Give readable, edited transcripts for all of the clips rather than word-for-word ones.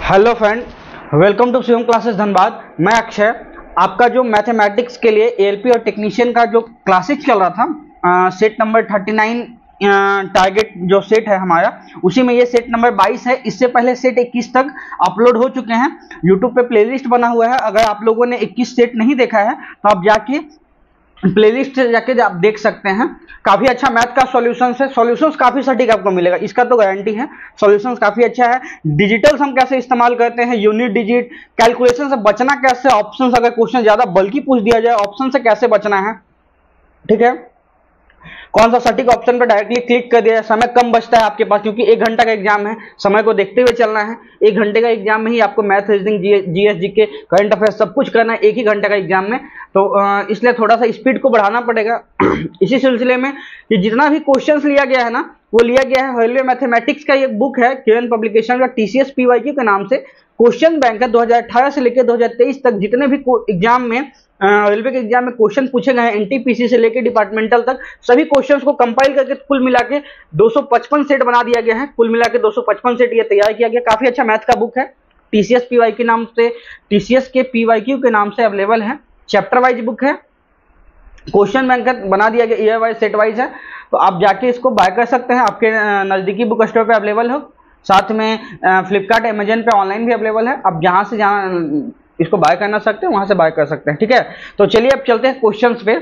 Hello friend, welcome to Shivam classes Dhanbad. मैं अक्षय, आपका जो मैथमेटिक्स के लिए एएलपी और टेक्नीशियन का जो क्लासेस चल रहा था, सेट नंबर 39 टारगेट जो सेट है हमारा, उसी में ये सेट नंबर 22 है। इससे पहले सेट 21 तक अपलोड हो चुके हैं। यूट्यूब पे प्लेलिस्ट बना हुआ है। अगर आप लोगों ने 21 सेट नहीं देखा है तो आप जाके प्लेलिस्ट से जाके आप देख सकते हैं। काफी अच्छा मैथ का सॉल्यूशंस है। सॉल्यूशंस काफी सटीक आपको मिलेगा, इसका तो गारंटी है। सॉल्यूशंस काफी अच्छा है। डिजिटल्स हम कैसे इस्तेमाल करते हैं, यूनिट डिजिट, कैलकुलेशन से बचना कैसे, ऑप्शंस अगर क्वेश्चन ज्यादा बल्कि पूछ दिया जाए ऑप्शन से कैसे बचना है, ठीक है। कौन सा सटीक ऑप्शन पर डायरेक्टली क्लिक कर दिया, समय कम बचता है आपके पास, क्योंकि 1 घंटा का एग्जाम है, समय को देखते हुए चलना है। 1 घंटे का एग्जाम में ही आपको math, reasoning, GS, GK, current affairs सब कुछ करना है एक ही घंटे का एग्जाम में। तो इसलिए थोड़ा सा स्पीड को बढ़ाना पड़ेगा। इसी सिलसिले में ये जितना भी क्वेश्चंस लिया गया है ना, वो लिया गया है रेलवे मैथमेटिक्स का। एक बुक है केएन पब्लिकेशन का, टीसीएस पीवाईक्यू के नाम से। क्वेश्चन बैंक है 2018 से लेकर 2023 तक जितने भी एग्जाम में, रेलवे के एग्जाम में क्वेश्चन पूछे गए हैं, एनटीपीसी से लेकर डिपार्टमेंटल तक, सभी क्वेश्चंस को कंपाइल करके कुल मिला के 255 सेट बना दिया गया है। कुल मिला के 255 सेट ये तैयार किया गया। काफी अच्छा मैथ का बुक है। टीसीएस पीवाईक्यू नाम से, टीसीएस के पीवाईक्यू के नाम से अवेलेबल है। चैप्टर वाइज बुक है। क्वेश्चन बैंक बना दिया गया, ईयर वाइज, सेट वाइज है। तो आप जाके इसको बाय कर सकते हैं। आपके नजदीकी बुक स्टोर पे अवेलेबल हो। साथ में फ्लिपकार्ट, अमेजन पे ऑनलाइन भी अवेलेबल है। आप जहां से जहां इसको बाय करना सकते हैं वहां से बाय कर सकते हैं, ठीक है। तो चलिए अब चलते हैं क्वेश्चंस पे।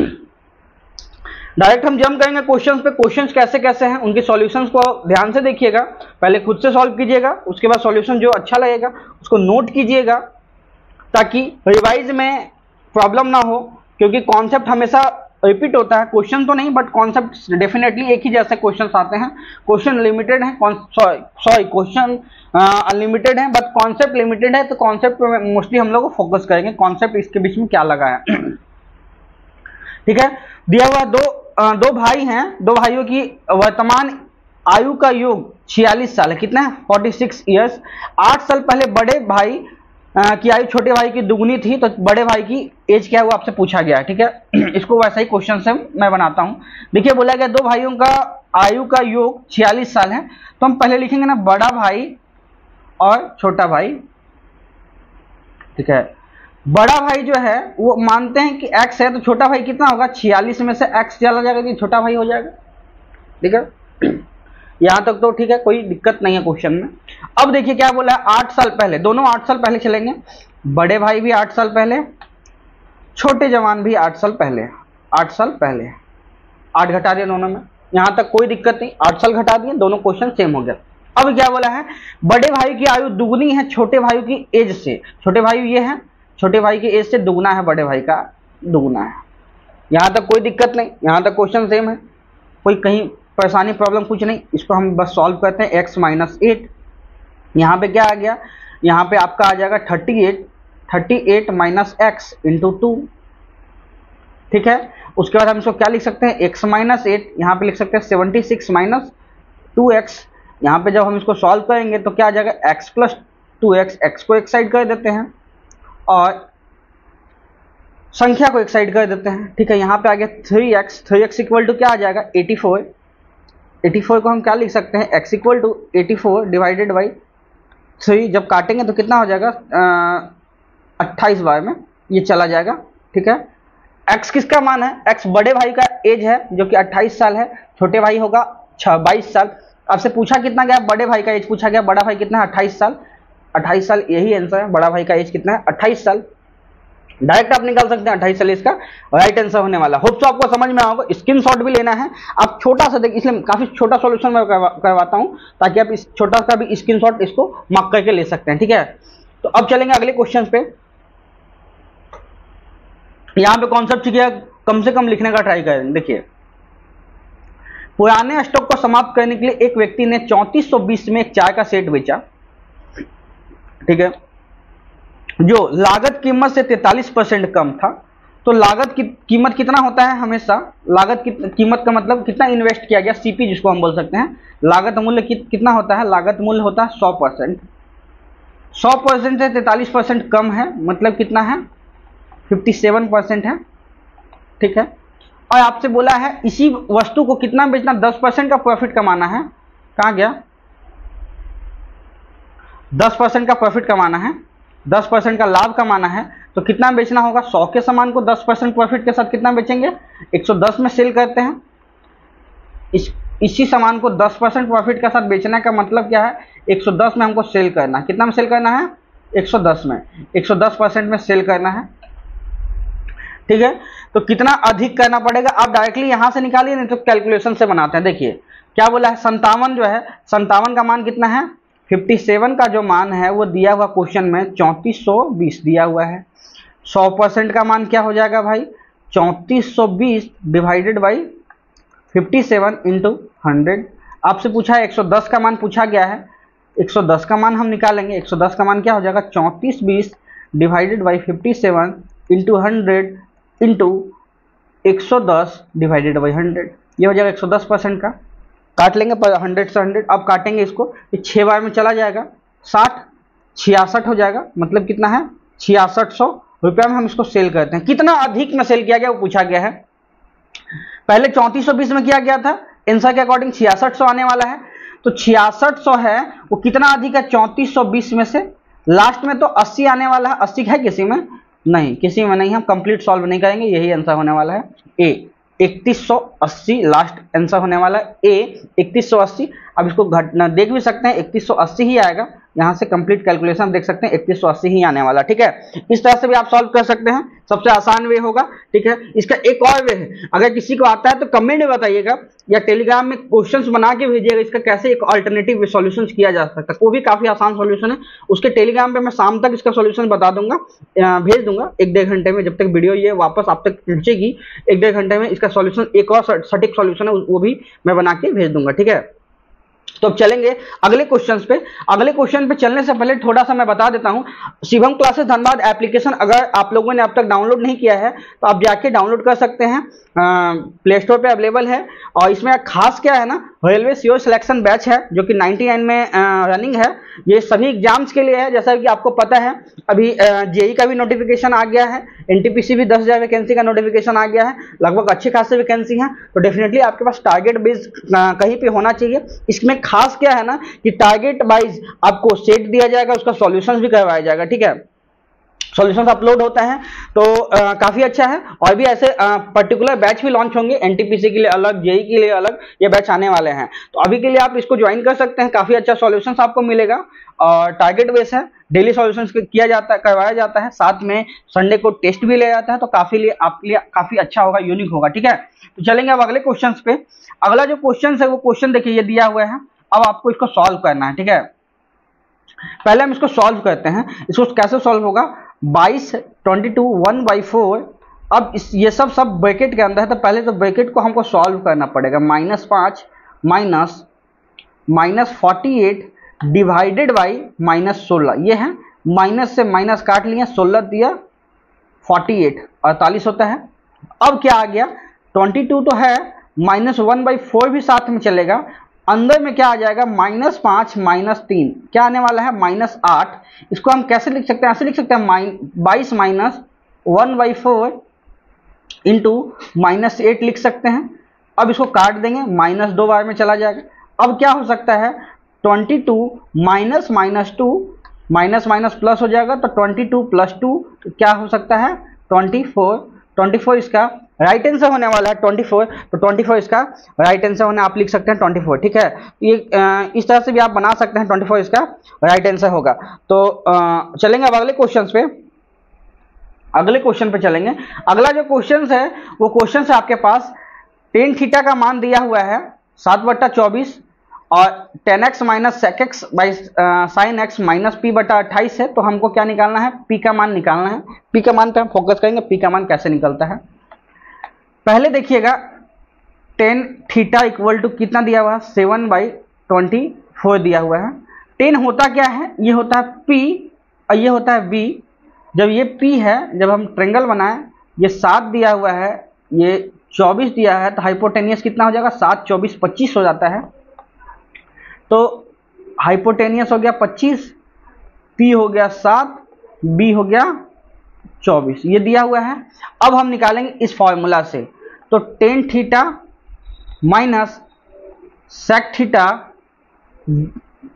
डायरेक्ट हम जंप करेंगे क्वेश्चंस पे। क्वेश्चंस कैसे कैसे हैं, उनके सॉल्यूशंस को ध्यान से देखिएगा। पहले खुद से सॉल्व कीजिएगा, उसके बाद सॉल्यूशन जो अच्छा लगेगा उसको नोट कीजिएगा, ताकि रिवाइज में प्रॉब्लम ना हो। क्योंकि कॉन्सेप्ट हमेशा रिपीट होता है, क्वेश्चन तो नहीं बट कॉन्सेप्ट डेफिनेटली एक ही जैसे क्वेश्चंस आते हैं। क्वेश्चन लिमिटेड है, क्वेश्चन अनलिमिटेड है, बट कॉन्सेप्ट लिमिटेड है। तो कॉन्सेप्ट पे मोस्टली हम लोग फोकस करेंगे, कॉन्सेप्ट इसके बीच में क्या लगा है, ठीक है। दिया हुआ दो भाई हैं। दो भाइयों की वर्तमान आयु का योग 46 साल है। कितना है? 46 ईयर्स। 8 साल पहले बड़े भाई की आयु छोटे भाई की दुगनी थी, तो बड़े भाई की एज क्या है वो आपसे पूछा गया है, ठीक है। इसको वैसा ही क्वेश्चन से मैं बनाता हूं। देखिए, बोला गया दो भाइयों का आयु का योग 46 साल है। तो हम पहले लिखेंगे ना बड़ा भाई और छोटा भाई, ठीक है। बड़ा भाई जो है वो मानते हैं कि x है, तो छोटा भाई कितना होगा? 46 में से x चला जाएगा तो छोटा भाई हो जाएगा, ठीक है। यहां तक तो ठीक है, कोई दिक्कत नहीं है क्वेश्चन में। अब देखिए क्या बोला है, 8 साल पहले, दोनों 8 साल पहले चलेंगे। बड़े भाई भी 8 साल पहले, छोटे जवान भी 8 साल पहले। 8 साल पहले 8 घटा दिया दोनों में, यहां तक कोई दिक्कत नहीं। 8 साल घटा दिए, दोनों क्वेश्चन सेम हो गया। अब क्या बोला है, बड़े भाई की आयु दुगनी है छोटे भाई की एज से। छोटे भाई ये है, छोटे भाई की एज से दुगना है, बड़े भाई का दुगना है। यहां तक कोई दिक्कत नहीं, यहां तक क्वेश्चन सेम है, कोई कहीं परेशानी प्रॉब्लम कुछ नहीं। इसको हम बस सॉल्व करते हैं। x माइनस 8, यहाँ पे क्या आ गया, यहाँ पे आपका आ जाएगा 38 माइनस एक्स इंटू 2, ठीक है। उसके बाद हम इसको क्या लिख सकते हैं, x माइनस 8, यहाँ पे लिख सकते हैं 76 माइनस 2x। यहाँ पे जब हम इसको सॉल्व करेंगे तो क्या आ जाएगा, x प्लस 2x। x को एक साइड कर देते हैं और संख्या को एक साइड कर देते हैं, ठीक है। यहाँ पे आ गया 3x इक्वल टू क्या आ जाएगा, 84। 84 को हम क्या लिख सकते हैं, x equal to 84 divided by 3। जब काटेंगे तो कितना हो जाएगा, 28 बार में ये चला जाएगा, ठीक है। x किसका मान है, x बड़े भाई का एज है जो कि 28 साल है, छोटे भाई होगा 22 साल। आपसे पूछा कितना गया, बड़े भाई का एज पूछा गया, बड़ा भाई कितना है, 28 साल। 28 साल यही आंसर है, बड़ा भाई का एज कितना है, 28 साल। डायरेक्ट आप निकाल सकते हैं 28 साल इसका राइट आंसर होने वाला। होप तो आपको समझ में आओगे। स्क्रीनशॉट भी लेना है आप, छोटा सा देखिए, इसलिए काफी छोटा सॉल्यूशन मैं करवाता हूं ताकि आप इस छोटा सा भी स्क्रीनशॉट इसको मार्क करके ले सकते हैं, ठीक है। तो अब चलेंगे अगले क्वेश्चन पे। यहां पे कॉन्सेप्ट किया कम से कम लिखने का ट्राई करें। देखिए, पुराने स्टॉक को समाप्त करने के लिए एक व्यक्ति ने 3420 में एक चाय का सेट बेचा, ठीक है, जो लागत कीमत से 43% कम था। तो लागत की कीमत कितना होता है, हमेशा लागत की कीमत का मतलब कितना इन्वेस्ट किया गया, सीपी जिसको हम बोल सकते हैं। लागत मूल्य कितना होता है, लागत मूल्य होता है 100%। 100% से 43% कम है, मतलब कितना है, 57% है, ठीक है। और आपसे बोला है इसी वस्तु को कितना बेचना, 10% का प्रॉफिट कमाना है। कहाँ गया, 10% का प्रॉफिट कमाना है, 10% का लाभ कमाना है, तो कितना बेचना होगा? 100 के सामान को 10% प्रॉफिट के साथ कितना बेचेंगे? 110 में सेल करते हैं। इसी सामान को 10% प्रॉफिट के साथ बेचने का मतलब क्या है? 110 में हमको सेल करना है। कितना में सेल करना है? 110 में, 110% में सेल करना है, ठीक है। तो कितना अधिक करना पड़ेगा? आप डायरेक्टली यहां से निकालिए, नहीं तो कैलकुलेशन से बनाते हैं। देखिए क्या बोला है, 57 जो है, 57 का मान कितना है? 57 का जो मान है वो दिया हुआ क्वेश्चन में 3420 दिया हुआ है। 100% का मान क्या हो जाएगा भाई? 3420 डिवाइडेड बाई 57 इंटू 100। आपसे पूछा है 110 का मान पूछा गया है, 110 का मान हम निकालेंगे। 110 का मान क्या हो जाएगा? 3420 divided by 57 into 100 into 110 divided by 100। ये हो जाएगा 110% का। काट लेंगे 100 से 100, अब काटेंगे इसको, ये 6 बार में चला जाएगा, 60 66 हो जाएगा, मतलब कितना है? 6600 रुपया में हम इसको सेल करते हैं। कितना अधिक में सेल किया गया वो पूछा गया है। पहले 3420 में किया गया था, आंसर के अकॉर्डिंग 6600 आने वाला है। तो 6600 है वो कितना अधिक है? 3420 में से। लास्ट में तो 80 आने वाला है, 80 है किसी में? नहीं, किसी में नहीं। हम कंप्लीट सॉल्व नहीं करेंगे, यही आंसर होने वाला है ए 3180 लास्ट आंसर होने वाला है ए 3180। अब इसको घटना देख भी सकते हैं, 3180 ही आएगा। यहाँ से कंप्लीट कैलकुलेशन देख सकते हैं, 3180 ही आने वाला, ठीक है। इस तरह से भी आप सॉल्व कर सकते हैं, सबसे आसान वे होगा, ठीक है। इसका एक और वे है, अगर किसी को आता है तो कमेंट में बताइएगा या टेलीग्राम में क्वेश्चंस बना के भेजिएगा, इसका कैसे एक अल्टरनेटिव सॉल्यूशन किया जा सकता है। वो भी काफी आसान सॉल्यूशन है, उसके टेलीग्राम पे मैं शाम तक इसका सॉल्यूशन बता दूंगा, भेज दूंगा 1-1.5 घंटे में। जब तक वीडियो ये वापस आप तक पहुंचेगी 1-1.5 घंटे में इसका सॉल्यूशन, एक और सटीक सॉल्यूशन है वो भी मैं बना के भेज दूंगा, ठीक है। तो अब चलेंगे अगले क्वेश्चंस पे। अगले क्वेश्चन पे चलने से पहले थोड़ा सा मैं बता देता हूं, शिवम क्लासेस धनबाद एप्लीकेशन अगर आप लोगों ने अब तक डाउनलोड नहीं किया है तो आप जाके डाउनलोड कर सकते हैं, प्ले स्टोर पे अवेलेबल है। और इसमें खास क्या है ना, रेलवे सीओ सिलेक्शन बैच है जो कि 99 में रनिंग है। ये सभी एग्जाम्स के लिए है, जैसा कि आपको पता है अभी जेई का भी नोटिफिकेशन आ गया है, एनटीपीसी भी 10,000 वैकेंसी का नोटिफिकेशन आ गया है, लगभग अच्छे खासे वैकेंसी हैं। तो डेफिनेटली आपके पास टारगेट बेस्ड कहीं पे होना चाहिए। इसमें खास क्या है ना कि टारगेट वाइज आपको सेट दिया जाएगा, उसका सॉल्यूशंस भी करवाया जाएगा, ठीक है। सॉल्यूशंस अपलोड होता है तो काफी अच्छा है। और भी ऐसे पर्टिकुलर बैच भी लॉन्च होंगे, एनटीपीसी के लिए अलग, जेई के लिए अलग, ये बैच आने वाले हैं। तो अभी के लिए आप इसको ज्वाइन कर सकते हैं, काफी अच्छा सॉल्यूशंस आपको मिलेगा। और टारगेट बेस है, डेली सॉल्यूशंस किया जाता है, करवाया जाता है, साथ में संडे को टेस्ट भी ले जाता है। तो काफी लिए आपके लिए काफी अच्छा होगा, यूनिक होगा, ठीक है। तो चलेंगे अब अगले क्वेश्चन पे। अगला जो क्वेश्चन है वो क्वेश्चन देखिए ये दिया हुआ है, अब आपको इसको सॉल्व करना है, ठीक है। पहले हम इसको सॉल्व करते हैं। इसको कैसे सॉल्व होगा? 22 22 1/4। अब ये सब ब्रैकेट के अंदर है, तो पहले तो ब्रैकेट को हमको सॉल्व करना पड़ेगा। -5 माइनस 48 डिवाइडेड बाई -16। ये है, माइनस से माइनस काट लिया, 16 दिया 48 48 होता है। अब क्या आ गया? 22 तो है, -1/4 भी साथ में चलेगा। अंदर में क्या आ जाएगा? -5 -3 क्या आने वाला है? -8। इसको हम कैसे लिख सकते हैं? ऐसे लिख सकते हैं 22 माइनस 1/4 इंटू -8 लिख सकते हैं। अब इसको काट देंगे, -2 बार में चला जाएगा। अब क्या हो सकता है? 22 माइनस -2 माइनस प्लस हो जाएगा, तो 22 + 2 क्या हो सकता है? 24 इसका राइट आंसर होने वाला है 24। तो 24 इसका राइट आंसर होने, आप लिख सकते हैं 24, ठीक है। ये इस तरह से भी आप बना सकते हैं, 24 इसका राइट आंसर होगा। तो चलेंगे अब अगले क्वेश्चन पे। अगले क्वेश्चन पे चलेंगे। अगला जो क्वेश्चन है वो क्वेश्चन है आपके पास, tan थीटा का मान दिया हुआ है 7/24 और tan x minus sec x by sin x minus p/28 है। तो हमको क्या निकालना है? p का मान निकालना है। p का मान पे हम फोकस करेंगे, p का मान कैसे निकलता है। पहले देखिएगा tan थीटा इक्वल टू कितना दिया हुआ है? 7/24 दिया हुआ है। tan होता क्या है? ये होता है p और ये होता है v। जब ये p है, जब हम ट्रायंगल बनाएं, ये 7 दिया हुआ है, ये 24 दिया है, तो हाइपोटेनियस कितना हो जाएगा? 7 24 25 हो जाता है। तो हाइपोटेनियस हो गया 25, p हो गया 7, b हो गया 24, ये दिया हुआ है। अब हम निकालेंगे इस फॉर्मूला से। तो tan theta minus sec theta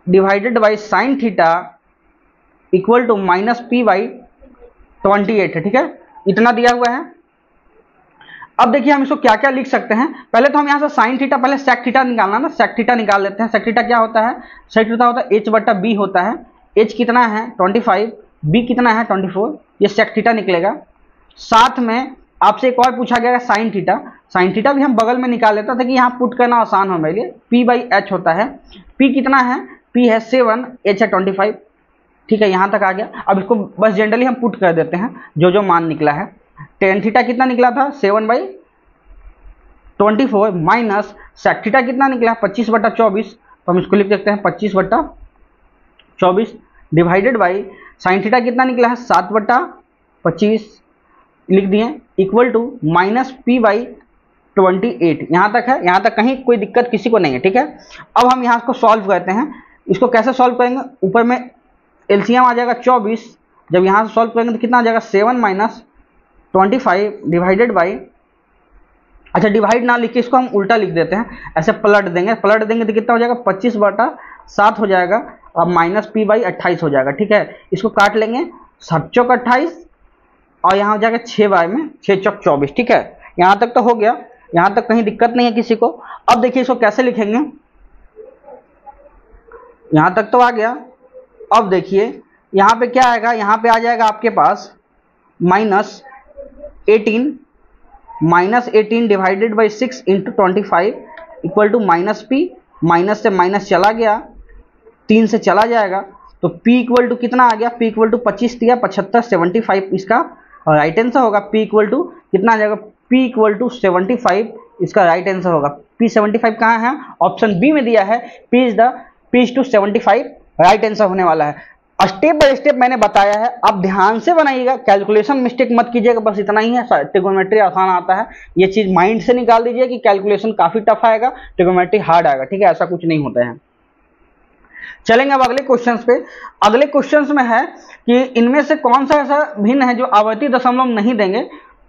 divided by sine theta equal to minus P by 28 है, ठीक है, इतना दिया हुआ है। अब देखिए हम इसको क्या क्या लिख सकते हैं। पहले तो हम यहाँ से साइन थीटा, पहले सेक थीटा निकालना ना, सेक थीटा निकाल लेते हैं। सेक थीटा क्या होता है? सेक थीटा होता है एच बटा बी होता है। एच कितना है? 25, बी कितना है? 24, ये सेक थीटा निकलेगा। साथ में आपसे एक और पूछा गया साइन थीटा, साइन थीटा भी हम बगल में निकाल लेते थे कि यहाँ पुट करना आसान हो मेरे लिए। पी बाई एच होता है, पी कितना है? पी है 7, एच है 25, ठीक है, यहाँ तक आ गया। अब इसको बस जनरली हम पुट कर देते हैं जो जो मान निकला है। टेन थीटा कितना निकला था? 7/24 माइनस सेक थीटा कितना निकला? 25/24, तो हम इसको लिख सकते हैं 25/24 डिवाइडेड बाई साइन थीटा कितना निकला है? 7/25 लिख दिए, equal to minus P by 28। यहाँ तक है, यहाँ तक कहीं कोई दिक्कत किसी को नहीं है, ठीक है। अब हम यहाँ को सॉल्व करते हैं। इसको कैसे सॉल्व करेंगे? ऊपर में एलसीएम आ जाएगा 24, जब यहाँ से सॉल्व करेंगे तो कितना आ जाएगा? 7 माइनस 25 डिवाइडेड बाई, अच्छा डिवाइड ना लिख के इसको हम उल्टा लिख देते हैं, ऐसे पलट देंगे तो कितना हो जाएगा? 25/7 हो जाएगा, अब माइनस पी बाई 28 हो जाएगा, ठीक है। इसको काट लेंगे, 7 चौक 28 और यहाँ हो जाएगा 6 बाय में 6 चौक 24, ठीक है। यहाँ तक तो हो गया, यहाँ तक कहीं दिक्कत नहीं है किसी को। अब देखिए इसको कैसे लिखेंगे, यहाँ तक तो आ गया। अब देखिए यहाँ पे क्या आएगा? यहाँ पे आ जाएगा आपके पास minus 18 divided by 6 into 25 equal to minus P, minus से माइनस चला गया, 3 से चला जाएगा, तो P इक्वल टू कितना आ गया? P इक्वल टू 25 दिया, 75, 75 इसका राइट आंसर होगा। P इक्वल टू कितना आ जाएगा? P इक्वल टू 75 इसका राइट आंसर होगा। P 75 कहाँ है? ऑप्शन बी में दिया है, P is to 75 right answer होने वाला है। स्टेप बाय स्टेप मैंने बताया है, आप ध्यान से बनाइएगा, कैलकुलेशन मिस्टेक मत कीजिएगा, बस इतना ही है। ट्रिगोनोमेट्री आसान आता है, ये चीज माइंड से निकाल दीजिए कि कैलकुलेशन काफी टफ आएगा, ट्रिगोनोमेट्री हार्ड आएगा, ठीक है, ऐसा कुछ नहीं होता है। चलेंगे अब अगले क्वेश्चंस पे। अगले क्वेश्चंस में है कि इनमें से कौन सा ऐसा भिन्न है जो आवर्ती दशमलव नहीं देंगे।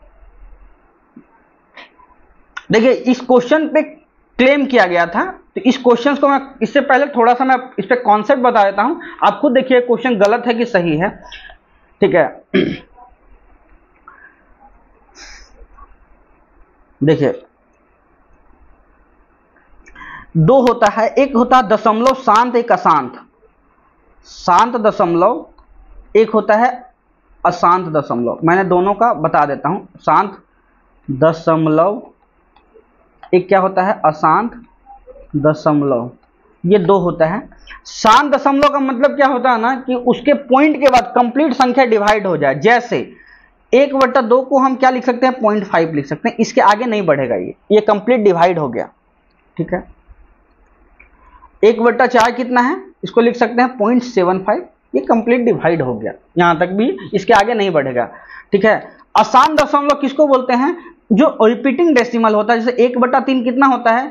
देखिए इस क्वेश्चन पे क्लेम किया गया था, तो इस क्वेश्चन को मैं इससे पहले थोड़ा सा मैं इस पे कॉन्सेप्ट बता देता हूं, आप खुद देखिए क्वेश्चन गलत है कि सही है, ठीक है। देखिए 2 होता है, एक होता है दशमलव शांत, एक अशांत। शांत दशमलव, एक होता है अशांत दशमलव। मैंने दोनों का बता देता हूं, शांत दशमलव, एक क्या होता है? अशांत दशमलव। ये 2 होता है। शांत दशमलव का मतलब क्या होता है ना, कि उसके पॉइंट के बाद कंप्लीट संख्या डिवाइड हो जाए। जैसे 1/2 को हम क्या लिख सकते हैं? 0.5 लिख सकते हैं, इसके आगे नहीं बढ़ेगा, ये कंप्लीट डिवाइड हो गया, ठीक है। 1/4 कितना है? इसको लिख सकते हैं 0.75, ये कंप्लीट डिवाइड हो गया, यहां तक भी, इसके आगे नहीं बढ़ेगा, ठीक है। अशांत दशमलव किसको बोलते हैं? जो रिपीटिंग डेसिमल होता है, जैसे 1/3 कितना होता है?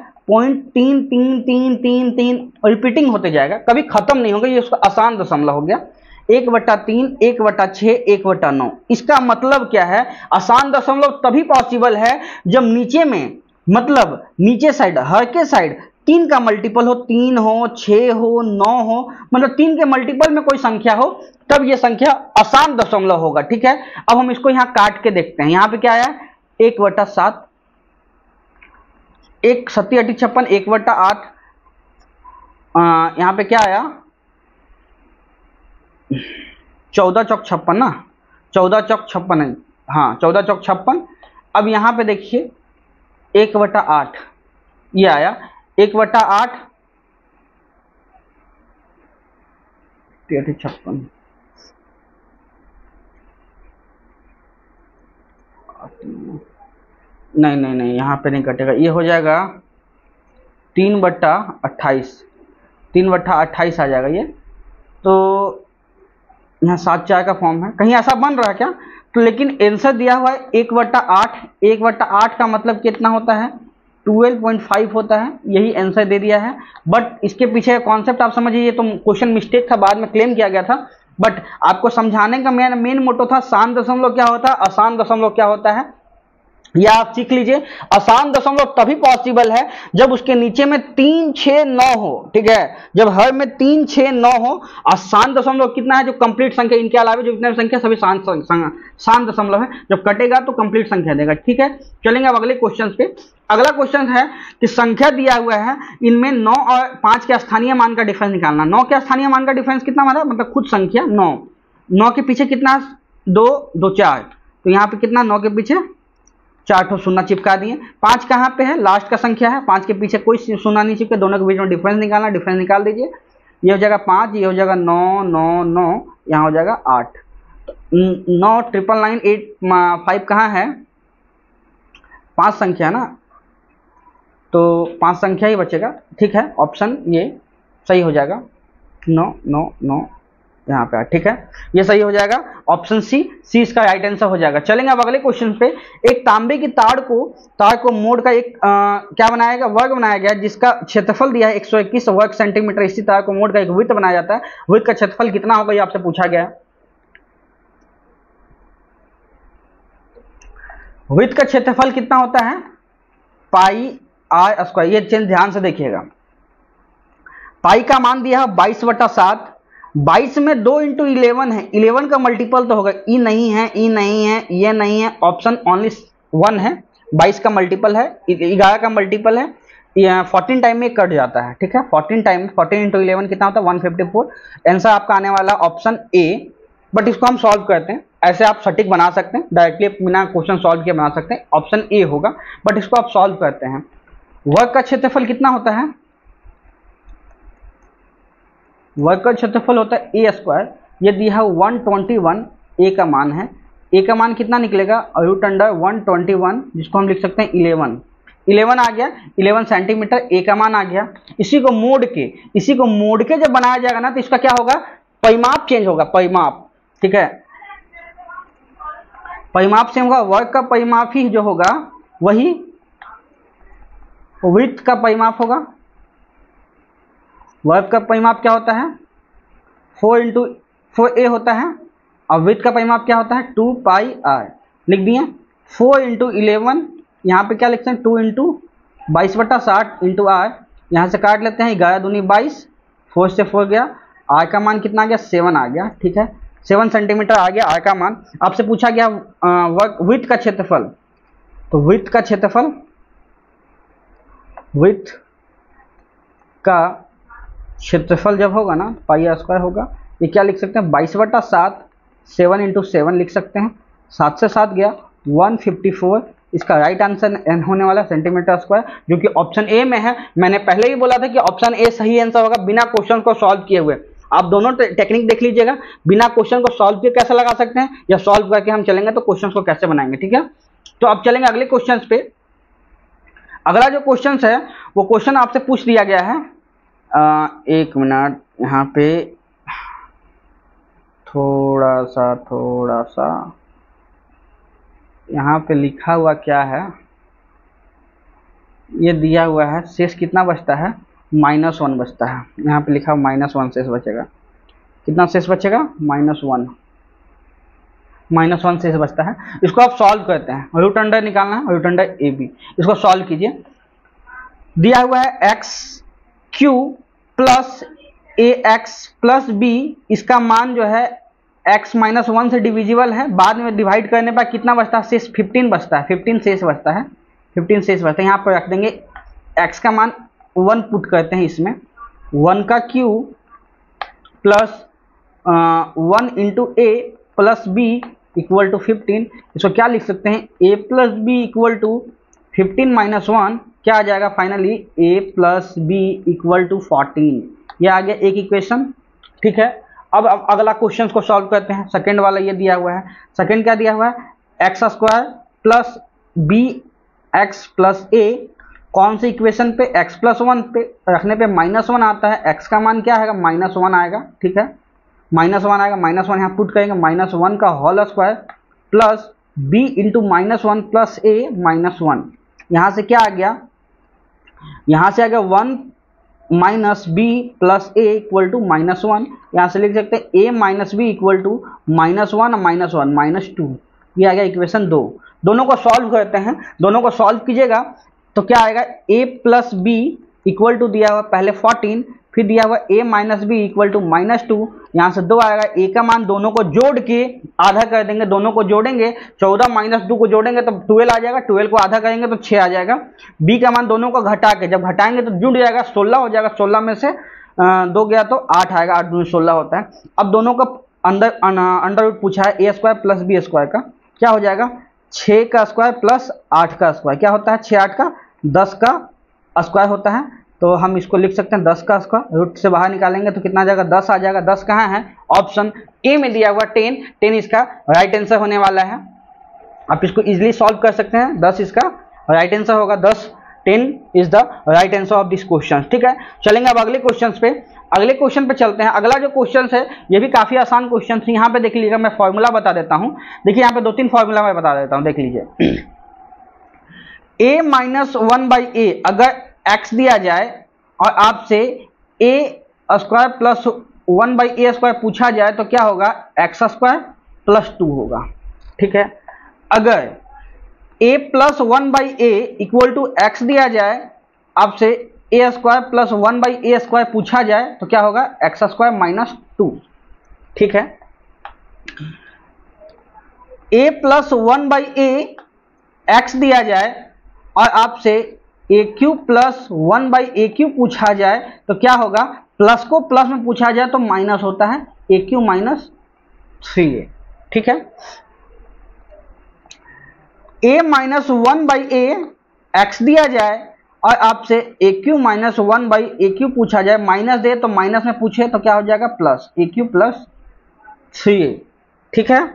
0.3333 रिपीटिंग होते जाएगा, कभी खत्म नहीं होगा, ये उसका अशांत दशमलव हो गया। 1/3, 1/6, 1/9, इसका मतलब क्या है? अशांत दशमलव तभी पॉसिबल है जब नीचे में, मतलब नीचे साइड, हर के साइड 3 का मल्टीपल हो, 3 हो, 6 हो, 9 हो, मतलब 3 के मल्टीपल में कोई संख्या हो, तब ये संख्या अशांत दशमलव होगा, ठीक है। अब हम इसको यहाँ काट के देखते हैं, यहाँ पे क्या आया? 1/7, 1 7 8 56, 1/8, यहाँ पे क्या आया? 14 चौक 56 ना, 14 चौक 56 है, हाँ 14 चौक 56। अब यहाँ पे देखिए 1/8 ये आया, 1/8 56, नहीं यहाँ पे नहीं कटेगा, ये हो जाएगा 3/28, 3/28 आ जाएगा ये। तो यहाँ 7/4 का फॉर्म है, कहीं ऐसा बन रहा है क्या? तो लेकिन आंसर दिया हुआ है 1/8, 1/8 का मतलब कितना होता है? 12.5 होता है, यही आंसर दे दिया है। बट इसके पीछे कॉन्सेप्ट आप समझिए, ये तो क्वेश्चन मिस्टेक था, बाद में क्लेम किया गया था, बट आपको समझाने का मेन मोटो था शांत दशमलव क्या होता है, अशांत दशमलव क्या होता है। या आप सीख लीजिए, आसान दशमलव तभी पॉसिबल है जब उसके नीचे में 3, 6, 9 हो। ठीक है, जब हर में 3, 6, 9 हो। आसान दशमलव कितना है? जो कंप्लीट संख्या, इनके अलावा जो जितने संख्या सभी शांत दशमलव है। जब कटेगा तो कंप्लीट संख्या देगा। ठीक है, चलेंगे अब अगले क्वेश्चन पे। अगला क्वेश्चन है कि संख्या दिया हुआ है, इनमें 9 और 5 के स्थानीय मान का डिफरेंस निकालना। 9 के स्थानीय मान का डिफरेंस कितना माना? मतलब खुद संख्या 9 के पीछे कितना? 2, 2, 4। तो यहाँ पे कितना? 9 के पीछे 4 ठो शून्य चिपका दिए। 5 कहाँ पे है? लास्ट का संख्या है। 5 के पीछे कोई शून्य नहीं चिपके, दोनों के बीच में डिफरेंस निकालना। डिफरेंस निकाल दीजिए, ये हो जाएगा 5, ये हो जाएगा 9, 9, 9, यहाँ हो जाएगा 8। 9, 999, 8, 5 कहाँ है? 5 संख्या ना, तो 5 संख्या ही बचेगा। ठीक है, ऑप्शन ये सही हो जाएगा। 9, 9, 9 यहाँ पे। ठीक है, ये सही हो जाएगा, ऑप्शन सी इसका राइट आंसर हो जाएगा। चलेंगे अब अगले क्वेश्चन पे। एक तांबे की तार को मोड़ का एक क्या बनाया गया? वर्ग बनाया गया, जिसका क्षेत्रफल दिया है 121 वर्ग सेंटीमीटर। इसी तार को मोड़ का एक वृत्त बनाया जाता है। वृत्त का क्षेत्रफल कितना होगा, ये आपसे पूछा गया है। वृत्त का क्षेत्रफल कितना होता है? Pi R square. ये चीज ध्यान से देखिएगा। पाई का मान दिया है 22/7। 22 में 2 × 11 है। 11 का मल्टीपल तो होगा, ई नहीं है, ई नहीं है, ये नहीं है, ऑप्शन ओनली 1 है। 22 का मल्टीपल है, 11 का मल्टीपल है। 14 टाइम में कट जाता है। ठीक है, 14 टाइम, 14 × 11 कितना होता है? 154। आंसर आपका आने वाला ऑप्शन ए। बट इसको हम सॉल्व करते हैं। ऐसे आप सटीक बना सकते हैं, डायरेक्टली बिना क्वेश्चन सॉल्व किए बना सकते हैं। ऑप्शन ए होगा, बट इसको आप सॉल्व करते हैं। वर्ग का क्षेत्रफल कितना होता है? वर्ग का क्षेत्रफल होता है ए स्क्वायर। ये दिया है 121, ए का मान है। ए का मान कितना निकलेगा? √121, जिसको हम लिख सकते हैं 11 आ गया। 11 सेंटीमीटर ए का मान आ गया। इसी को मोड़ के जब बनाया जाएगा ना, तो इसका क्या होगा? परिमाप चेंज होगा, परिमाप। ठीक है, परिमाप से होगा। वर्ग का परिमाप ही जो होगा वही वृत्त का परिमाप होगा। वर्ग का परिमाप क्या होता है? 4 × 4a होता है। और वृत्त का परिमाप क्या होता है? 2πr। लिख दिए। 4 × 11, यहाँ पे क्या लिखते हैं? 2 × 22/60 × r। यहाँ से काट लेते हैं, 11 दूनी 22, 4 से 4 गया। r का मान कितना आ गया? 7 आ गया। ठीक है, 7 सेंटीमीटर आ गया r का मान। आपसे पूछा गया वृत्त का क्षेत्रफल। तो वृत्त का क्षेत्रफल, वृत्त का क्षेत्रफल जब होगा ना, पाई आर स्क्वायर होगा। ये क्या लिख सकते हैं? 22/7, 7 × 7 लिख सकते हैं। 7 से 7 गया, 154। इसका राइट आंसर होने वाला सेंटीमीटर स्क्वायर, जो कि ऑप्शन ए में है। मैंने पहले ही बोला था कि ऑप्शन ए सही आंसर होगा, बिना क्वेश्चन को सॉल्व किए हुए। आप दोनों टेक्निक देख लीजिएगा, बिना क्वेश्चन को सॉल्व किए कैसे लगा सकते हैं, या सॉल्व करके हम चलेंगे तो क्वेश्चन को कैसे बनाएंगे। ठीक है, तो अब चलेंगे अगले क्वेश्चन पे। अगला जो क्वेश्चन है वो क्वेश्चन आपसे पूछ दिया गया है। 1 मिनट, यहाँ पे थोड़ा सा यहाँ पे लिखा हुआ क्या है? ये दिया हुआ है, शेष कितना बचता है? -1 बचता है। यहाँ पे लिखा -1 शेष बचेगा। कितना शेष बचेगा? -1 शेष बचता है। इसको आप सॉल्व करते हैं। रूट अंडर निकालना है, √a b। इसको सॉल्व कीजिए। दिया हुआ है x³ + ax + b। इसका मान जो है x - 1 से डिविजिबल है। बाद में डिवाइड करने पर कितना बचता है? शेष 15 बचता है। 15 शेष बचता है। 15 शेष बचता है। यहाँ पर रख देंगे x का मान 1 पुट करते हैं इसमें। 1 का क्यूब प्लस 1 × a + b = 15। इसको क्या लिख सकते हैं? a + b = 15 - 1 क्या आ जाएगा? Finally a + b = 14। ये आ गया एक इक्वेशन। ठीक है, अब अगला क्वेश्चन को सॉल्व करते हैं। सेकंड वाला ये दिया हुआ है। सेकंड क्या दिया हुआ है? x² + bx + a। कौन सी इक्वेशन पे? x + 1 पे रखने पे -1 आता है। x का मान क्या आएगा? -1 आएगा। ठीक है, -1 आएगा। -1 यहाँ पुट करेंगे। -1 का whole square plus b × -1 + a -1। यहाँ से क्या आ गया? यहाँ से आ गया 1 - b + a = -1। यहाँ से लिख सकते हैं a - b = -1 - 1 -2। ये आ गया इक्वेशन 2। दोनों को सॉल्व करते हैं, दोनों को सॉल्व कीजिएगा तो क्या आएगा, a plus B equal to दिया हुआ पहले 14, फिर दिया हुआ a minus B equal to -2, यहाँ से 2 आएगा, a का मान दोनों को जोड़ के आधा कर देंगे, दोनों को जोड़ेंगे 14 माइनस 2 को जोड़ेंगे तो 12 आ जाएगा, 12 को आधा करेंगे तो 6 आ जाएगा। b का मान दोनों को घटा के जब घटाएंगे तो जुड़ जाएगा, 16 हो जाएगा, 16 में से 2 गया तो 8 आएगा, 8 दूनी 16 होता है। अब दोनों का अंडर रूट पूछा है a square plus B square का, क्या हो जाएगा 6 का स्क्वायर प्लस 8 का स्क्वायर, क्या होता है 6 8 का 10 का स्क्वायर होता है, तो हम इसको लिख सकते हैं 10 का स्क्वायर, रूट से बाहर निकालेंगे तो कितना आ जाएगा 10 आ जाएगा। 10 कहाँ है, ऑप्शन ए में दिया हुआ 10, 10 इसका राइट आंसर होने वाला है। आप इसको इजीली सॉल्व कर सकते हैं, 10 इसका राइट आंसर होगा, 10 is the right answer of this question. ठीक है, चलेंगे अब अगले क्वेश्चन पे, अगले क्वेश्चन पे चलते हैं। अगला जो क्वेश्चन है ये भी काफी आसान क्वेश्चन है, यहाँ पे देख लीजिएगा, मैं फॉर्मूला बता देता हूँ। देखिए यहाँ पे 2-3 फॉर्मूला मैं बता देता हूँ, देख लीजिए। a माइनस 1/a अगर x दिया जाए और आपसे a square plus 1/a square पूछा जाए तो क्या होगा, x स्क्वायर प्लस 2 होगा। ठीक है, अगर a plus 1/a equal to x दिया जाए, आपसे a square plus 1/a square पूछा जाए तो क्या होगा, x स्क्वायर माइनस 2। ठीक है, a प्लस 1/a x दिया जाए और आपसे ए क्यू प्लस 1/a³ पूछा जाए तो क्या होगा, प्लस को प्लस में पूछा जाए तो माइनस होता है, a³ माइनस 3a। ठीक है, a माइनस 1/a x दिया जाए और आपसे a³ माइनस 1/a³ पूछा जाए, माइनस दे तो माइनस में पूछे तो क्या हो जाएगा, प्लस a³ प्लस 3a। ठीक है,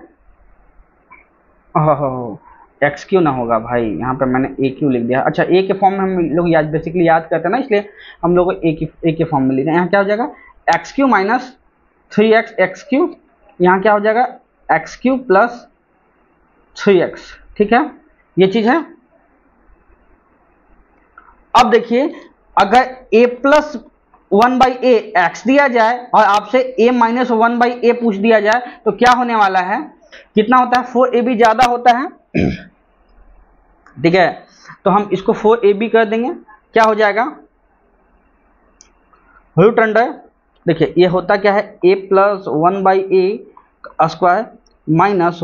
एक्स क्यू ना होगा भाई, यहाँ पे मैंने ए क्यू लिख दिया। अच्छा, ए के फॉर्म में हम लोग बेसिकली याद करते हैं ना, इसलिए हम लोग ए के फॉर्म में लिख रहे हैं। यहाँ क्या हो जाएगा, X cube minus 3x X cube, यहाँ क्या हो जाएगा एक्स क्यू प्लस 3x। ठीक है, ये चीज है। अब देखिए, अगर a प्लस 1/a x दिया जाए और आपसे a माइनस 1/a पूछ दिया जाए तो क्या होने वाला है, कितना होता है, 4ab ज्यादा होता है। ठीक है, तो हम इसको 4ab कर देंगे, क्या हो जाएगा, रूट अंडर, देखिए ये होता क्या है, a plus 1/a square minus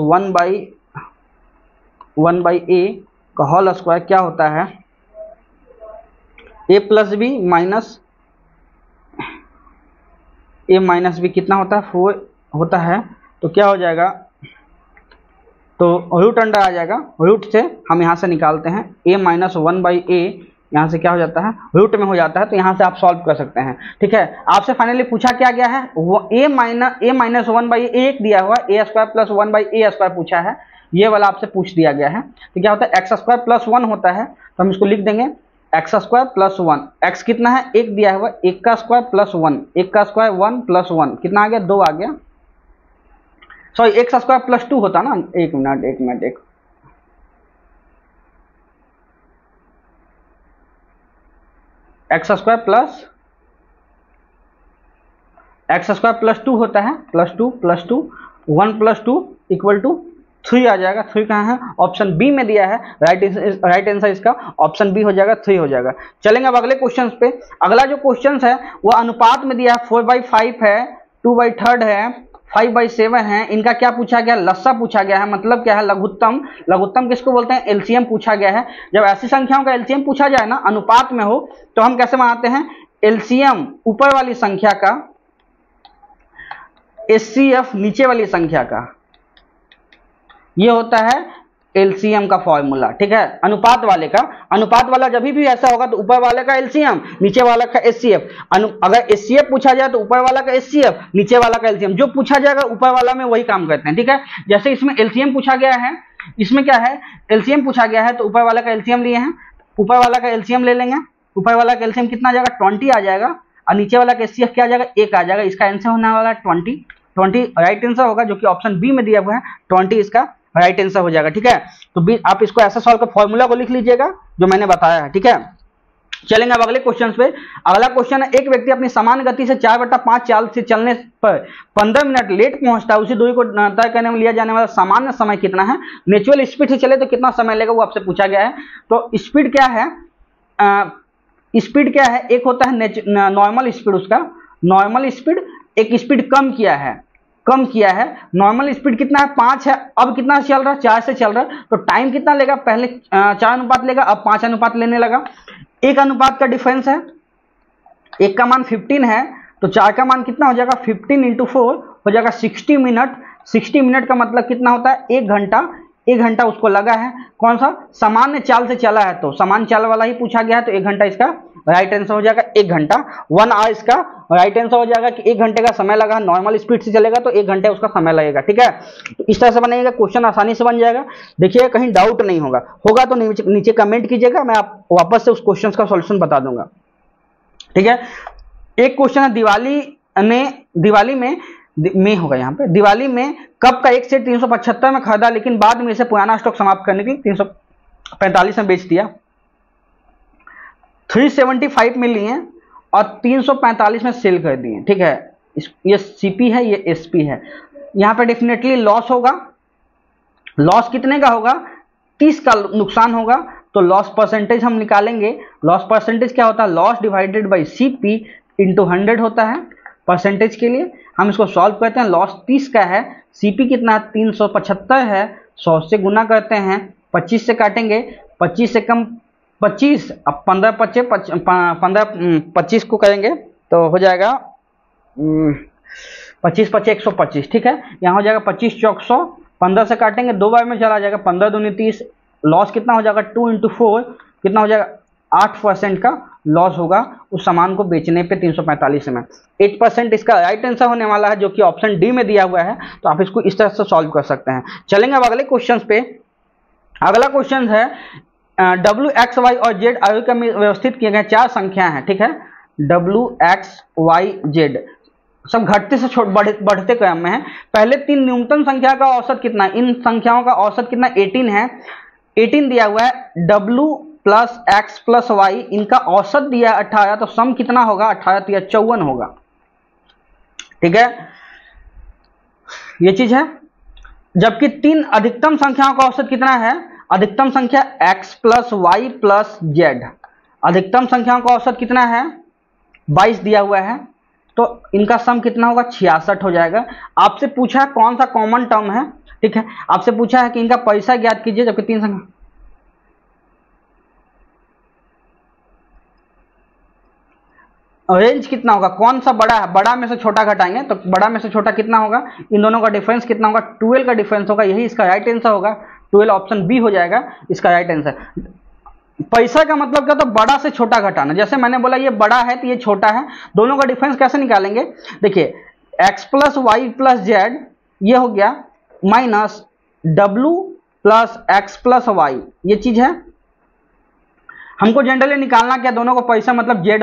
1/a का होल स्क्वायर, क्या होता है a plus B minus a minus B, कितना होता है 4 होता है, तो क्या हो जाएगा, तो रूट अंडर आ जाएगा, रूट से हम यहाँ से निकालते हैं a माइनस 1/a, यहाँ से क्या हो जाता है, रूट में हो जाता है, तो यहाँ से आप सॉल्व कर सकते हैं। ठीक है, आपसे फाइनली पूछा क्या गया है, a माइनस 1/a एक दिया हुआ, a square plus 1/a square पूछा है, ये वाला आपसे पूछ दिया गया है। तो क्या होता है, एक्स स्क्वायर प्लस 1 होता है, तो हम इसको लिख देंगे एक्स स्क्वायर प्लस 1, एक्स कितना है, एक दिया हुआ, 1 का स्क्वायर प्लस 1, 1 का स्क्वायर 1 प्लस 1 कितना आ गया, 2 आ गया, सॉरी एक्स स्क्वायर प्लस 2 होता ना, एक मिनट एक्स स्क्वायर प्लस 2 होता है, प्लस 2 1 प्लस 2 इक्वल टू 3 आ जाएगा। 3 कहाँ है, ऑप्शन बी में दिया है, राइट आंसर इसका ऑप्शन बी हो जाएगा, 3 हो जाएगा। चलेंगे अब अगले क्वेश्चन पे। अगला जो क्वेश्चन है वो अनुपात में दिया है, 4/5 है, 2/3 है, 5/7 है, इनका क्या पूछा गया, लस्सा पूछा गया है, मतलब क्या है, लघुत्तम। लघुत्तम किसको बोलते हैं, एलसीएम पूछा गया है। जब ऐसी संख्याओं का एलसीएम पूछा जाए ना, अनुपात में हो, तो हम कैसे बनाते हैं, एलसीएम ऊपर वाली संख्या का, एचसीएफ नीचे वाली संख्या का, ये होता है एलसीएम का फॉर्मूला। ठीक है, अनुपात वाले का, अनुपात वाला जब भी ऐसा होगा तो ऊपर वाले का एलसीएम, नीचे वाला का एचसीएफ। अगर एचसीएफ पूछा जाए तो ऊपर वाला का एचसीएफ, नीचे वाला का एलसीएम, जो पूछा जाएगा ऊपर वाला में वही काम करते हैं। ठीक है, जैसे इसमें एलसीएम पूछा गया है, इसमें क्या है, एलसीएम पूछा गया है तो ऊपर वाला का एलसीएम लिए हैं, ऊपर वाला का एलसीएम ले लेंगे, ऊपर वाला का एलसीएम कितना आ जाएगा, 20 आ जाएगा, और नीचे वाला का एचसीएफ क्या आ जाएगा, 1 आ जाएगा। इसका आंसर होने वाला है 20 राइट आंसर होगा, जो कि ऑप्शन बी में दिया हुआ है, 20 इसका राइट आंसर हो जाएगा। ठीक है, तो आप इसको ऐसा सॉल्व कर फॉर्मूला को लिख लीजिएगा जो मैंने बताया है। ठीक है, चलेंगे अब अगले क्वेश्चन पे। अगला क्वेश्चन है, एक व्यक्ति अपनी समान गति से 4/5 चाल से चलने पर 15 मिनट लेट पहुंचता है, उसी दूरी को तय करने में लिया जाने वाला सामान्य समय कितना है? नेचुरल स्पीड से चले तो कितना समय लेगा वो आपसे पूछा गया है। तो स्पीड क्या है, स्पीड क्या है, एक होता है नॉर्मल स्पीड, उसका नॉर्मल स्पीड, एक स्पीड कम किया है। नॉर्मल स्पीड कितना है? 5 है। अब कितना चल रहा है? 4 से चल रहा है। तो टाइम कितना लेगा? पहले 4 अनुपात लेगा, अब 5 अनुपात लेने लगा। एक अनुपात का डिफरेंस है, एक का मान 15 है तो 4 का मान कितना हो जाएगा? 15 × 4 हो जाएगा 60 मिनट। 60 मिनट का मतलब कितना होता है? 1 घंटा। 1 घंटा उसको लगा है। कौन सा? सामान्य चाल से चला है, तो सामान्य चाल वाला ही पूछा गया है, तो 1 घंटा इसका राइट आंसर हो जाएगा। 1 घंटा 1 आवर इसका राइट आंसर हो जाएगा कि 1 घंटे का समय लगा। नॉर्मल स्पीड से चलेगा तो 1 घंटे उसका समय लगेगा। ठीक है, तो इस तरह से बनेगा, क्वेश्चन आसानी से बन जाएगा। देखिए कहीं डाउट नहीं होगा तो नीचे कमेंट कीजिएगा, मैं आप वापस से उस क्वेश्चन का सॉल्यूशन बता दूंगा। ठीक है, एक क्वेश्चन है, दिवाली में कप का एक सेट 375 में खरीदा, लेकिन बाद में इसे पुराना स्टॉक समाप्त करने के लिए 345 में बेच दिया। 375 में लिए और 345 में सेल कर दिए। ठीक है, ये सीपी है, ये एसपी है। यहाँ पे डेफिनेटली लॉस होगा। लॉस कितने का होगा? 30 का नुकसान होगा। तो लॉस परसेंटेज हम निकालेंगे। लॉस परसेंटेज क्या होता है? Loss divided by CP into 100 होता है परसेंटेज के लिए। हम इसको सॉल्व करते हैं। लॉस 30 का है, सीपी कितना है? 375 है। 100 से गुना करते हैं, 25 से काटेंगे, 25 से कम 25, अब 25 को करेंगे तो हो जाएगा 25 × 5 = 125। ठीक है, यहाँ हो जाएगा 25 × 100, 15 से काटेंगे, 2 बार में चला जाएगा, 15 दूनी 30। लॉस कितना हो जाएगा? 2 × 4 कितना हो जाएगा? 8% का लॉस होगा उस सामान को बेचने पे 345 में। 8% इसका राइट आंसर होने वाला है, जो कि ऑप्शन डी में दिया हुआ है। तो आप इसको इस तरह से सॉल्व कर सकते हैं। चलेंगे अब अगले क्वेश्चन पे। अगला क्वेश्चन है, W, X, Y और Z आयु के में व्यवस्थित किए गए 4 संख्या हैं। ठीक है, W, X, Y, Z सब घटते से बढ़ते क्रम में है। पहले 3 न्यूनतम संख्या का औसत कितना है? इन संख्याओं का औसत कितना? 18 है। 18 दिया हुआ है। W + X + Y इनका औसत दिया है 18, तो सम कितना होगा? 18 × 3 = 54 होगा। ठीक है, ये चीज है। जबकि 3 अधिकतम संख्याओं का औसत कितना है? अधिकतम संख्या x + y + z। अधिकतम संख्याओं का औसत कितना है? 22 दिया हुआ है। तो इनका सम कितना होगा? 66 हो जाएगा। आपसे पूछा है कौन सा कॉमन टर्म है। ठीक है, आपसे पूछा है कि इनका पैसा ज्ञात कीजिए, जबकि 3 संख्या। रेंज कितना होगा? कौन सा बड़ा है? बड़ा में से छोटा घटाएंगे तो बड़ा में से छोटा कितना होगा? इन दोनों का डिफरेंस कितना होगा? 12 का डिफरेंस होगा। यही इसका राइट आंसर होगा। 12 ऑप्शन बी हो जाएगा इसका राइट आंसर। पैसा का मतलब क्या? तो बड़ा से छोटा घटाना। जैसे मैंने बोला ये बड़ा है तो ये छोटा है, दोनों का डिफरेंस कैसे निकालेंगे? देखिए x + y + z ये हो गया माइनस w + x + y, ये चीज है। हमको जनरली निकालना क्या? दोनों को पैसा मतलब z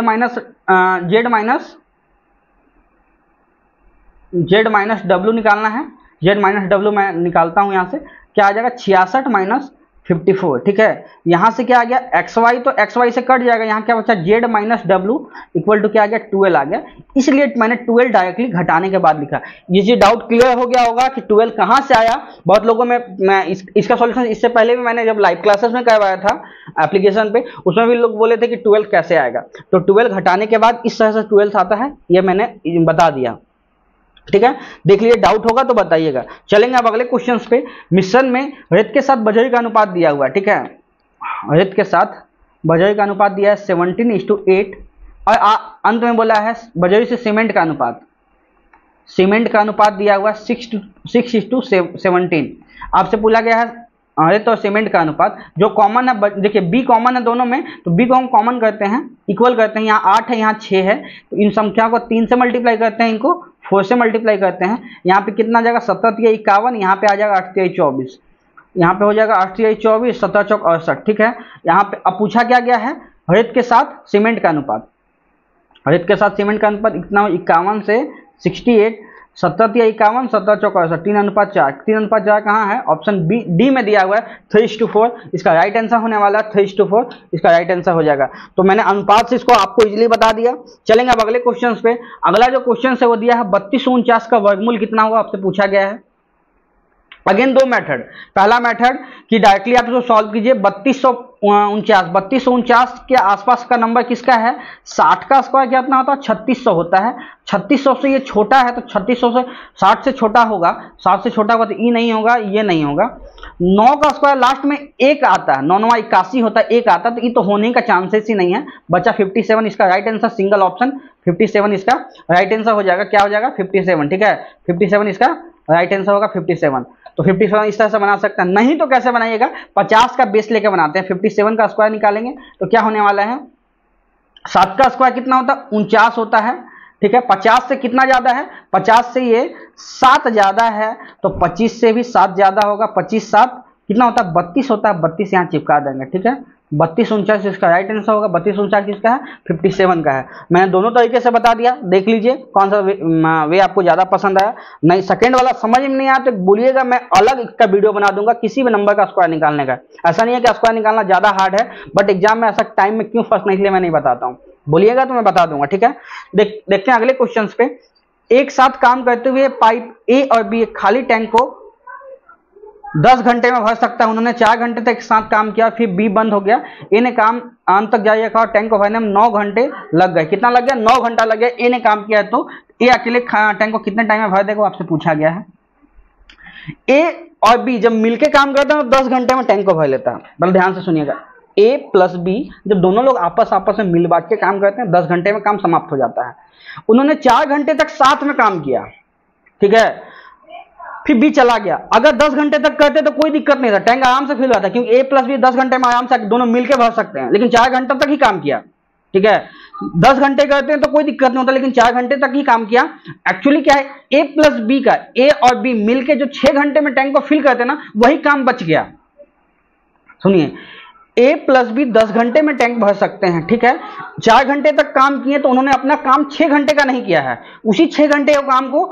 माइनस w निकालना है। z माइनस w मैं निकालता हूं यहां से, क्या आ जाएगा? 66 - 54। ठीक है, यहां से क्या आ गया? xy, तो xy से कट जाएगा, यहाँ क्या बचा? z minus w equal to क्या आ गया? 12 आ गया। इसलिए मैंने 12 डायरेक्टली घटाने के बाद लिखा। ये जी डाउट क्लियर हो गया होगा कि 12 कहाँ से आया। बहुत लोगों में मैं इसका सॉल्यूशन इससे पहले भी मैंने जब लाइव क्लासेस में करवाया था एप्लीकेशन पे, उसमें भी लोग बोले थे कि 12 कैसे आएगा। तो 12 घटाने के बाद इस तरह से 12 आता है, ये मैंने बता दिया। ठीक है, देख लीजिए, डाउट होगा तो बताइएगा। चलेंगे अब अगले क्वेश्चन पे। मिश्रण में रेत के साथ बजरी का अनुपात दिया हुआ है। ठीक है, रेत के साथ बजरी का अनुपात दिया है 17:8 और अंत में बोला है बजरी से सीमेंट का अनुपात। सीमेंट का अनुपात दिया हुआ है 6:17। आपसे पूछा गया है रेत और सीमेंट का अनुपात। जो कॉमन है, देखिए बी कॉमन है दोनों में, तो बी को हम कॉमन करते हैं, इक्वल करते हैं। यहाँ 8 है, यहाँ 6 है, तो इन संख्याओं को 3 से मल्टीप्लाई करते हैं, इनको 4 से मल्टीप्लाई करते हैं। यहाँ पे कितना आ जाएगा? 17 × 51, यहाँ पे आ जाएगा 8 × 24, यहाँ पे हो जाएगा 8 × 24, 17 × 4 = 68। ठीक है, यहाँ पे अब पूछा क्या गया है? रेत के साथ सीमेंट का अनुपात। रेत के साथ सीमेंट का अनुपात इतना 51 से 68, 17 × 51, 17 × 64, 3:4, 3:4 कहाँ है? ऑप्शन बी डी में दिया हुआ है 3:4। इसका राइट आंसर होने वाला है 3:4, इसका राइट आंसर हो जाएगा। तो मैंने अनुपात से इसको आपको इजीली बता दिया। चलेंगे अब अगले क्वेश्चन पे। अगला जो क्वेश्चन है वो दिया है 3249 का वर्गमूल कितना हुआ, आपसे पूछा गया है। अगेन दो मेथड, पहला मेथड कि डायरेक्टली आप इसको सॉल्व कीजिए। 3249 के आसपास का नंबर किसका है? 60 का स्क्वायर कितना होता है? 3600 होता है। 3600 से ये छोटा है तो 3600 से 60 से छोटा होगा, 60 से छोटा होगा तो ई नहीं होगा, ये नहीं होगा। 9 का स्क्वायर लास्ट में 1 आता है, 9 9 81 होता है, 1 आता है, तो ये तो होने का चांसेस ही नहीं है। बचा 57, इसका राइट आंसर सिंगल ऑप्शन 57 इसका राइट आंसर हो जाएगा। क्या हो जाएगा? 57, ठीक है। 57 इसका राइट आंसर होगा 57। तो 57 इस तरह से बना सकते हैं, नहीं तो कैसे बनाइएगा? 50 का बेस लेकर बनाते हैं। 57 का स्क्वायर निकालेंगे तो क्या होने वाला है? 7 का स्क्वायर कितना होता है? 49 होता है, ठीक है। 50 से कितना ज्यादा है? 50 से ये 7 ज्यादा है, तो 25 से भी 7 ज्यादा होगा। 25 7 कितना होता है? 32 होता है। 32 यहाँ चिपका देंगे, ठीक है। 3249 इसका राइट आंसर होगा। 3249 किसका है? 57 का है। मैंने दोनों तरीके से बता दिया, देख लीजिए कौन सा वे आपको ज्यादा पसंद आया। नहीं सेकंड वाला समझ में नहीं आया तो बोलिएगा, मैं अलग इसका वीडियो बना दूंगा किसी भी नंबर का स्क्वायर निकालने का। ऐसा नहीं है कि स्क्वायर निकालना ज्यादा हार्ड है, बट एग्जाम में ऐसा टाइम में क्यों फर्स्ट नहीं, इसलिए मैं नहीं बताता हूँ। बोलिएगा तो मैं बता दूंगा, ठीक है। देखते हैं अगले क्वेश्चन पे। एक साथ काम करते हुए पाइप ए और बी एक खाली टैंक को 10 घंटे में भर सकता है। उन्होंने 4 घंटे तक एक साथ काम किया, फिर बी बंद हो गया। ए ने काम अंत तक जारी रखा और टैंक को भरने में 9 घंटे लग गए। कितना लग गया? 9 घंटा लग गया। ए ने काम किया है तो ए अकेले टैंक को कितने टाइम में भर देगा, आपसे पूछा गया है। ए और बी जब मिलके काम करते हैं तो 10 घंटे में टैंक को भर लेता है। मतलब ध्यान से सुनिएगा, ए प्लस बी जब दोनों लोग आपस में मिल बांट के काम करते हैं 10 घंटे में काम समाप्त हो जाता है। उन्होंने 4 घंटे तक साथ में काम किया, ठीक है। फिर बी चला गया। अगर 10 घंटे तक करते तो कोई दिक्कत नहीं था, टैंक आराम से फिल होता, क्योंकि ए प्लस बी 10 घंटे में आराम से दोनों मिलकर भर सकते हैं। लेकिन 4 घंटे तक ही काम किया, ठीक है। 10 घंटे करते हैं तो कोई दिक्कत नहीं होता, लेकिन 4 घंटे तक ही काम किया। एक्चुअली क्या है, ए प्लस बी का, ए और बी मिलकर जो 6 घंटे में टैंक को फिल करते ना, वही काम बच गया। सुनिए, ए प्लस बी 10 घंटे में टैंक भर सकते हैं, ठीक है। 4 घंटे तक काम किए तो उन्होंने अपना काम 6 घंटे का नहीं किया है। उसी 6 घंटे के काम को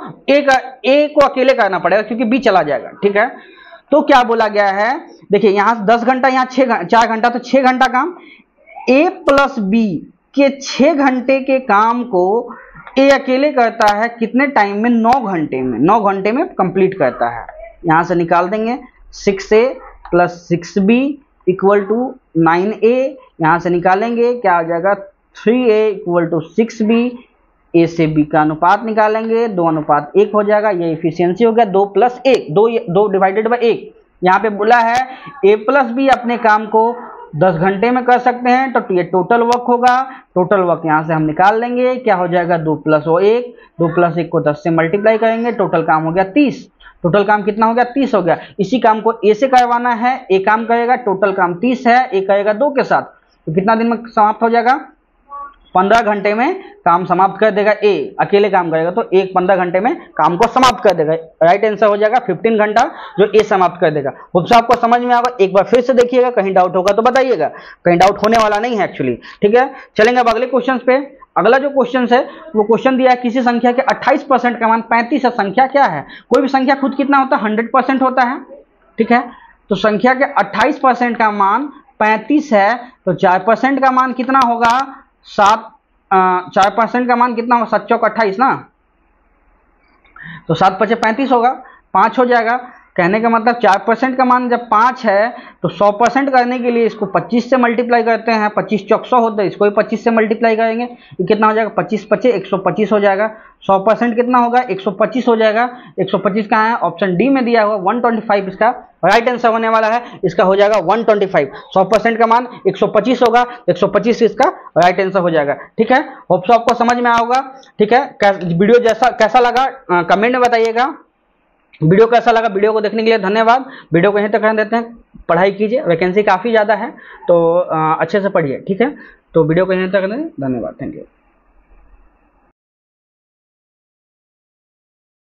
ए को अकेले करना पड़ेगा, क्योंकि बी चला जाएगा, ठीक है। तो क्या बोला गया है, देखिए यहां 10 घंटा, यहाँ 4 घंटा, तो 6 घंटा काम। ए प्लस बी के 6 घंटे के काम को ए अकेले करता है कितने टाइम में? 9 घंटे में। 9 घंटे में कंप्लीट करता है। यहां से निकाल देंगे 6a plus 6b equal to 9a। यहां से निकालेंगे क्या आ जाएगा? 3a equal to 6b। ए से बी का अनुपात निकालेंगे, 2:1 हो जाएगा। ये इफिशियंसी हो गया 2 + 1, 2 डिवाइडेड बाई 1। यहाँ पे बोला है ए प्लस बी अपने काम को 10 घंटे में कर सकते हैं, तो ये टोटल वर्क होगा। टोटल वर्क यहाँ से हम निकाल लेंगे, क्या हो जाएगा? 2 + 1, 2 + 1 को 10 से मल्टीप्लाई करेंगे, टोटल काम हो गया 30। टोटल काम कितना हो गया? 30 हो गया। इसी काम को ए से करवाना है, ए काम करेगा, टोटल काम 30 है, ए करेगा 2 के साथ, तो कितना दिन में समाप्त हो जाएगा? 15 घंटे में काम समाप्त कर देगा। ए अकेले काम करेगा तो 15 घंटे में काम को समाप्त कर देगा। राइट आंसर हो जाएगा 15 घंटा, जो ए समाप्त कर देगा। होप्स आपको समझ में आएगा। एक बार फिर से देखिएगा, कहीं डाउट होगा तो बताइएगा, कहीं डाउट होने वाला नहीं है एक्चुअली, ठीक है। चलेंगे अब अगले क्वेश्चन पे। अगला जो क्वेश्चन है वो क्वेश्चन दिया है किसी संख्या के 28% का मान 35 है। संख्या क्या है? कोई भी संख्या खुद कितना होता है? 100% होता है, ठीक है। तो संख्या के 28% का मान 35 है, तो 4% का मान कितना होगा? 4% का मान कितना होगा? 7 चौक 28 ना, तो 7 × 5 = 35 होगा, 5 हो जाएगा। कहने का मतलब 4% का मान जब 5 है तो 100% करने के लिए इसको 25 से मल्टीप्लाई करते हैं। 25 चौक 100 होता है, इसको भी 25 से मल्टीप्लाई करेंगे, ये कितना हो जाएगा? 25 × 5 = 125 हो जाएगा। 100% कितना होगा? 125 हो जाएगा। 125 कहाँ है? ऑप्शन डी में दिया हुआ 125 इसका राइट आंसर होने वाला है। इसका हो जाएगा 125। 100% का मान 125 होगा, 125 इसका राइट आंसर हो जाएगा, ठीक है। होप्स आपको समझ में आया होगा, ठीक है। वीडियो कैसा लगा कमेंट में बताइएगा। वीडियो कैसा लगा? वीडियो को देखने के लिए धन्यवाद। वीडियो को यहीं तक रहने देते हैं, पढ़ाई कीजिए, वैकेंसी काफ़ी ज़्यादा है तो अच्छे से पढ़िए, ठीक है। तो वीडियो को यहीं तक रहने दें, धन्यवाद, थैंक यू।